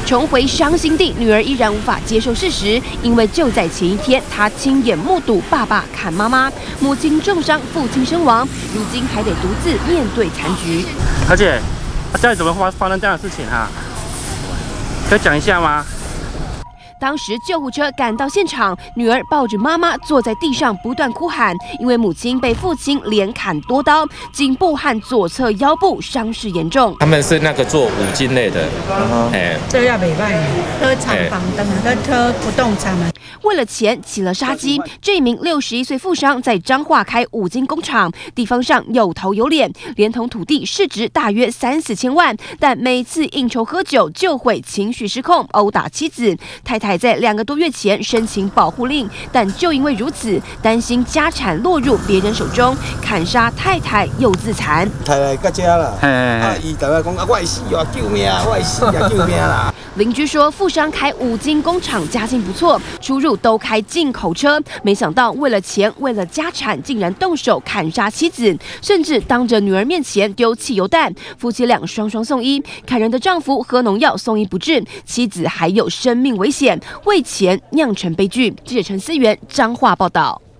重回伤心地，女儿依然无法接受事实，因为就在前一天，她亲眼目睹爸爸砍妈妈，母亲重伤，父亲身亡，如今还得独自面对残局。 而且，家里怎么发生这样的事情啊？可以讲一下吗？ 当时救护车赶到现场，女儿抱着妈妈坐在地上不断哭喊，因为母亲被父亲连砍多刀，颈部和左侧腰部伤势严重。 他们是那个做五金类的， 这要袂歹，喝厂房灯啊，喝不动产啊。 为了钱起了杀机，这名61岁富商在彰化开五金工厂，地方上有头有脸，连同土地市值大约3、4千万，但每次应酬喝酒就会情绪失控，殴打妻子。太太在2个多月前申请保护令，但就因为如此，担心家产落入别人手中，砍杀太太又自残。 太太到家啦，伊大概讲我会死啊，救命啊，我会死啊，救命啦。 邻居说，富商开五金工厂，家境不错，出入都开进口车。没想到为了钱，为了家产，竟然动手砍杀妻子，甚至当着女儿面前丢汽油弹。夫妻俩双双送医，砍人的丈夫喝农药送医不治，妻子还有生命危险，为钱酿成悲剧。记者陈思源彰化报道。